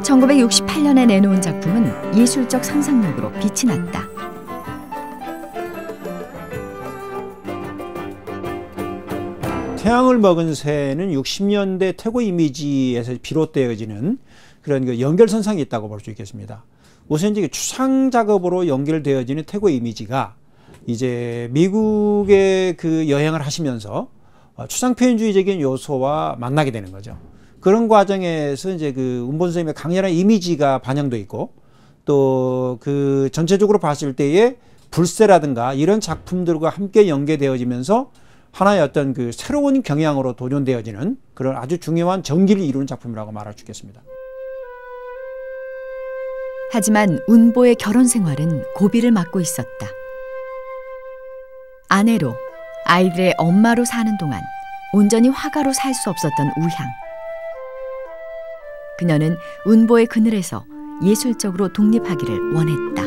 1968년에 내놓은 작품은 예술적 상상력으로 빛이 났다. 태양을 먹은 새는 60년대 태고 이미지에서 비롯되어지는 그런 그 연결선상이 있다고 볼 수 있겠습니다. 우선 이제 추상 작업으로 연결되어지는 태고 이미지가 이제 미국의 그 여행을 하시면서 추상 표현주의적인 요소와 만나게 되는 거죠. 그런 과정에서 이제 그 운보 선생님의 강렬한 이미지가 반영돼 있고 또 그 전체적으로 봤을 때의 불새라든가 이런 작품들과 함께 연계되어지면서 하나의 어떤 그 새로운 경향으로 도전되어지는 그런 아주 중요한 전기를 이루는 작품이라고 말할 수 있겠습니다. 하지만 운보의 결혼 생활은 고비를 맞고 있었다. 아내로, 아이들의 엄마로 사는 동안 온전히 화가로 살 수 없었던 우향. 그녀는 운보의 그늘에서 예술적으로 독립하기를 원했다.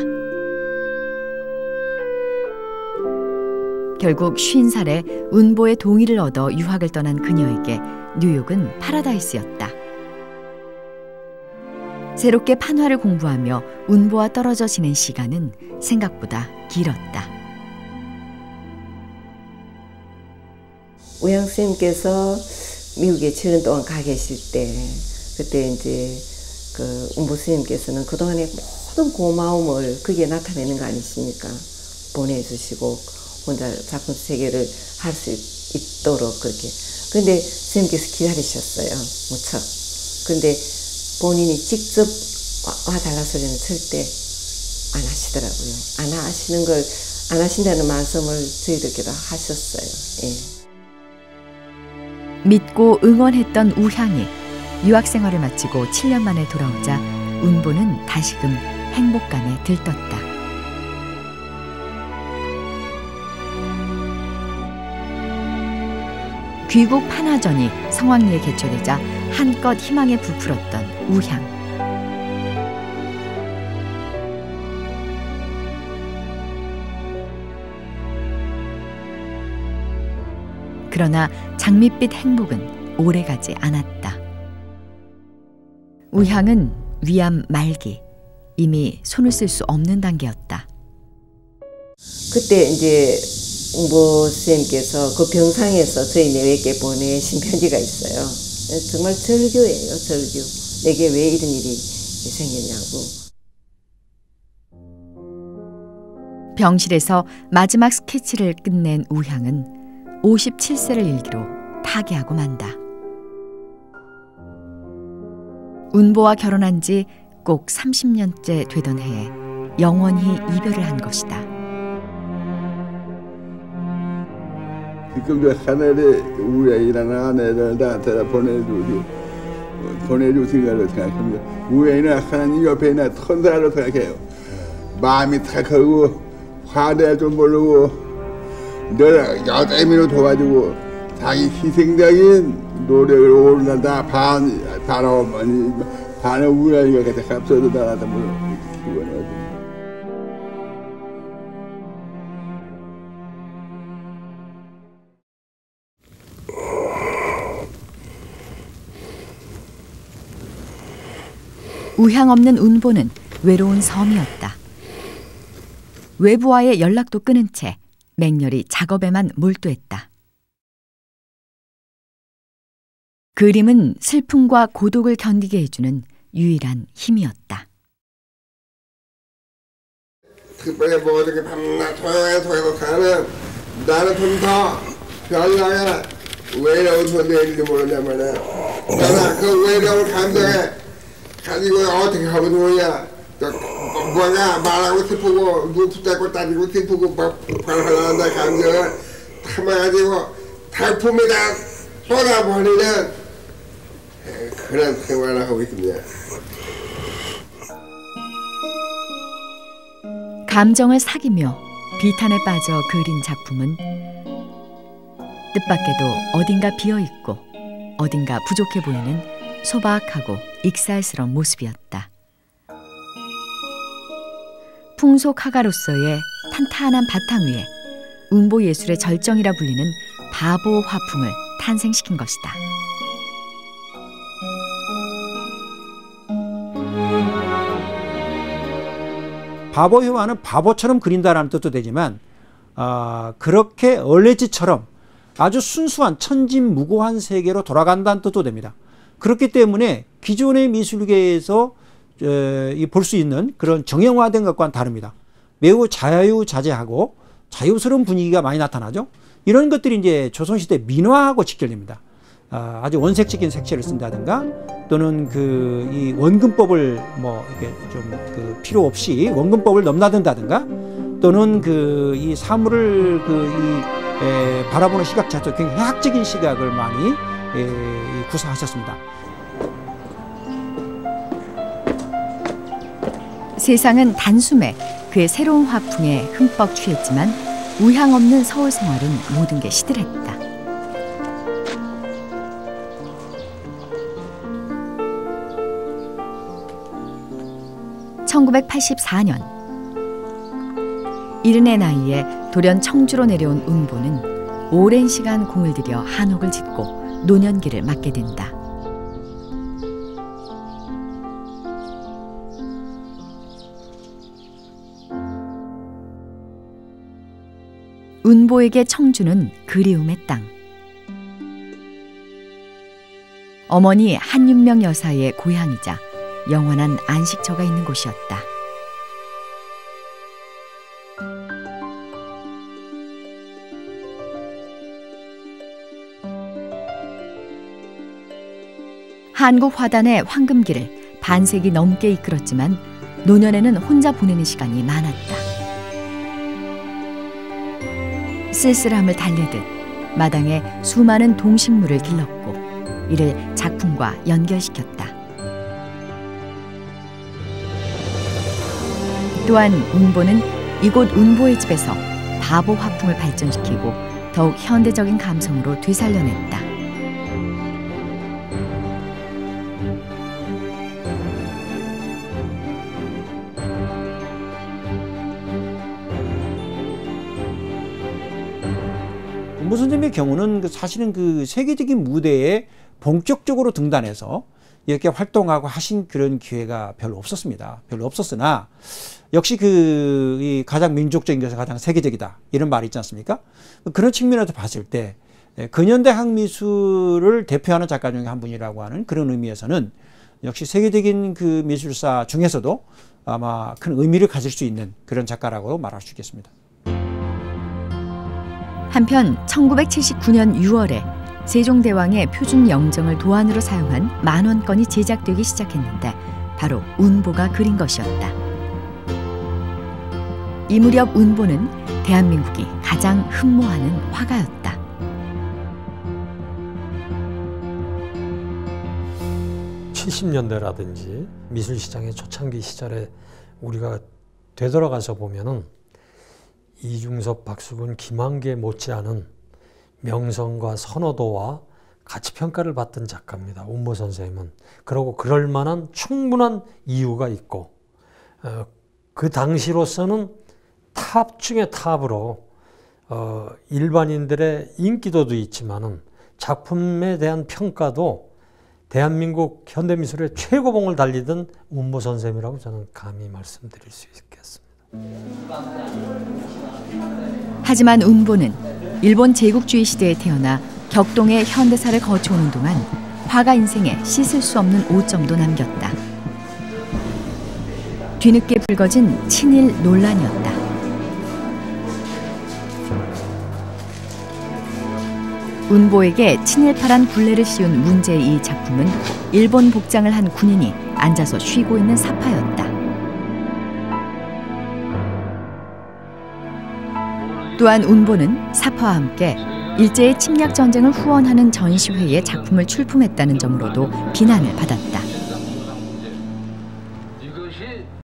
결국 50살에 운보의 동의를 얻어 유학을 떠난 그녀에게 뉴욕은 파라다이스였다. 새롭게 판화를 공부하며 운보와 떨어져 지낸 시간은 생각보다 길었다. 우향 선생님께서 미국에 7년 동안 가 계실 때 그때 이제 그 운보 스님께서는 그동안의 모든 고마움을 거기에 나타내는 거 아니십니까? 보내주시고 혼자 작품 세계를 할 수 있도록 그렇게. 근데 스님께서 기다리셨어요, 무척. 근데 본인이 직접 와달라 소리는 절대 안 하시더라고요. 안 하신다는 말씀을 저희들께도 하셨어요. 예. 믿고 응원했던 우향이 유학 생활을 마치고 7년 만에 돌아오자 운보는 다시금 행복감에 들떴다. 귀국 판화전이 성황리에 개최되자 한껏 희망에 부풀었던 우향. 그러나 장밋빛 행복은 오래가지 않았다. 우향은 위암 말기, 이미 손을 쓸 수 없는 단계였다. 그때 이제 운보 선생님께서 그 병상에서 저희 내외께 보내신 편지가 있어요. 정말 절규예요, 절규. 내게 왜 이런 일이 생겼냐고. 병실에서 마지막 스케치를 끝낸 우향은 57세를 일기로 타계하고 만다. 운보와 결혼한 지 꼭 30년째 되던 해에 영원히 이별을 한 것이다. 지금도 하늘에 우양이라는 아내를 나한테 보내주신 걸로 생각합니다. 우양이는 하나님 옆에 있는 천사로 생각해요. 마음이 착하고 화낼 줄 모르고 늘 여자미로 도와주고 자기 희생적인 노력을 오늘다 반어머니 반은 우양이가 같이 합쳐서 나한테 기원해요. 우향 없는 운보는 외로운 섬이었다. 외부와의 연락도 끊은 채 맹렬히 작업에만 몰두했다. 그림은 슬픔과 고독을 견디게 해주는 유일한 힘이었다. 특별히 모든 게 밤낮 소용해서 가면 나는 좀 더 별나게 외로운 소리인지 모르냐면은 나는 그 외로운 감정에 가지고 어떻게 하면 좋으냐. 뭔가 말하고 싶고 눈 붙잡고 따지고 싶고 막 발하는다 감정을 담아가지고 작품에다 쏟아버리는 그런 생활을 하고 있습니다. 감정을 사귀며 비탄에 빠져 그린 작품은 뜻밖에도 어딘가 비어있고 어딘가 부족해 보이는 소박하고 익살스러운 모습이었다. 풍속 화가로서의 탄탄한 바탕 위에 운보 예술의 절정이라 불리는 바보 화풍을 탄생시킨 것이다. 바보효화는 바보처럼 그린다라는 뜻도 되지만 그렇게 얼레지처럼 아주 순수한 천진무구한 세계로 돌아간다는 뜻도 됩니다. 그렇기 때문에 기존의 미술계에서 볼 수 있는 그런 정형화된 것과는 다릅니다. 매우 자유자재하고 자유스러운 분위기가 많이 나타나죠. 이런 것들이 이제 조선시대 민화하고 직결됩니다. 아주 원색적인 색채를 쓴다든가 또는 이 원근법을 뭐 이렇게 좀 필요 없이 원근법을 넘나든다든가 또는 이 사물을 바라보는 시각 자체도 굉장히 해학적인 시각을 많이 구사하셨습니다. 세상은 단숨에 그의 새로운 화풍에 흠뻑 취했지만 우향 없는 서울 생활은 모든 게 시들했다. (1984년) 이른의 나이에 돌연 청주로 내려온 운보는 오랜 시간 공을 들여 한옥을 짓고 노년기를 맞게 된다. 운보에게 청주는 그리움의 땅. 어머니 한윤명 여사의 고향이자 영원한 안식처가 있는 곳이었다. 한국 화단의 황금기를 반세기 넘게 이끌었지만 노년에는 혼자 보내는 시간이 많았다. 쓸쓸함을 달래듯 마당에 수많은 동식물을 길렀고 이를 작품과 연결시켰다. 또한 운보는 이곳 운보의 집에서 바보 화풍을 발전시키고 더욱 현대적인 감성으로 되살려냈다. 운보 선생님의 경우는 사실은 세계적인 무대에 본격적으로 등단해서 이렇게 활동하고 하신 그런 기회가 별로 없었습니다. 별로 없었으나 역시 이 가장 민족적인 것이 가장 세계적이다 이런 말이 있지 않습니까? 그런 측면에서 봤을 때 근현대학 미술을 대표하는 작가 중에 한 분이라고 하는 그런 의미에서는 역시 세계적인 그 미술사 중에서도 아마 큰 의미를 가질 수 있는 그런 작가라고 말할 수 있겠습니다. 한편 1979년 6월에 세종대왕의 표준 영정을 도안으로 사용한 만원권이 제작되기 시작했는데 바로 운보가 그린 것이었다. 이 무렵 운보는 대한민국이 가장 흠모하는 화가였다. (70년대라든지) 미술시장의 초창기 시절에 우리가 되돌아가서 보면은 이중섭, 박수근, 김한계 못지않은 명성과 선호도와 가치평가를 받던 작가입니다. 운보 선생님은. 그리고 그럴 만한 충분한 이유가 있고 그 당시로서는 탑 중에 탑으로 일반인들의 인기도도 있지만은 작품에 대한 평가도 대한민국 현대미술의 최고봉을 달리던 운보 선생님이라고 저는 감히 말씀드릴 수 있겠습니다. 하지만 운보는 일본 제국주의 시대에 태어나 격동의 현대사를 거쳐오는 동안 화가 인생에 씻을 수 없는 오점도 남겼다. 뒤늦게 불거진 친일 논란이었다. 운보에게 친일파란 굴레를 씌운 문제의 이 작품은 일본 복장을 한 군인이 앉아서 쉬고 있는 사파였다. 또한 운보는 사파와 함께 일제의 침략 전쟁을 후원하는 전시회에 작품을 출품했다는 점으로도 비난을 받았다.